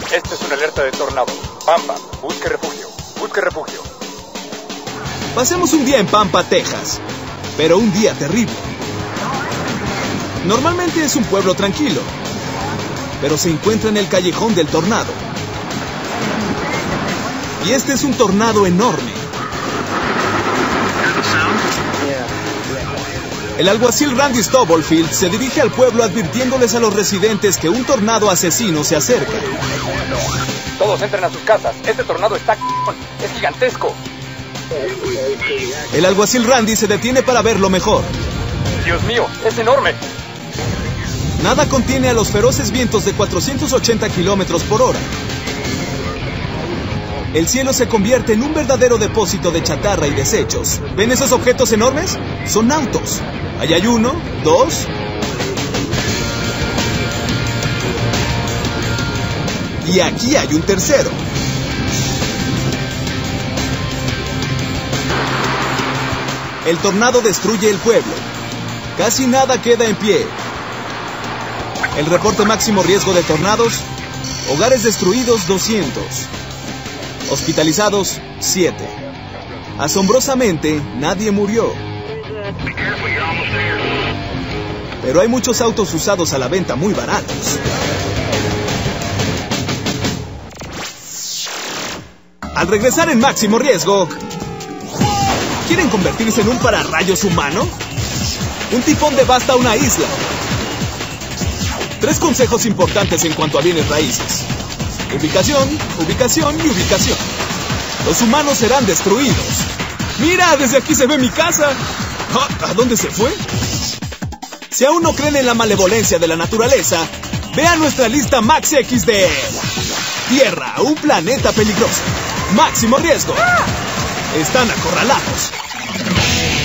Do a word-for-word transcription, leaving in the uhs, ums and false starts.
Esta es una alerta de tornado. Pampa, busque refugio. Busque refugio. Pasemos un día en Pampa, Texas. Pero un día terrible. Normalmente es un pueblo tranquilo, pero se encuentra en el callejón del tornado. Y este es un tornado enorme. El alguacil Randy Stubblefield se dirige al pueblo advirtiéndoles a los residentes que un tornado asesino se acerca. Todos entren a sus casas. Este tornado está... es gigantesco. El alguacil Randy se detiene para verlo mejor. Dios mío, es enorme. Nada contiene a los feroces vientos de cuatrocientos ochenta kilómetros por hora. El cielo se convierte en un verdadero depósito de chatarra y desechos. ¿Ven esos objetos enormes? Son autos. Ahí hay uno, dos... Y aquí hay un tercero. El tornado destruye el pueblo. Casi nada queda en pie. El reporte máximo riesgo de tornados: hogares destruidos doscientos. Hospitalizados siete. Asombrosamente, nadie murió. Pero hay muchos autos usados a la venta muy baratos. Al regresar en máximo riesgo, ¿quieren convertirse en un pararrayos humano? Un tifón devasta una isla. Tres consejos importantes en cuanto a bienes raíces: ubicación, ubicación y ubicación. Los humanos serán destruidos. ¡Mira! Desde aquí se ve mi casa. ¿A dónde se fue? Si aún no creen en la malevolencia de la naturaleza, vean nuestra lista Max X de... Tierra, un planeta peligroso. Máximo riesgo. Están acorralados.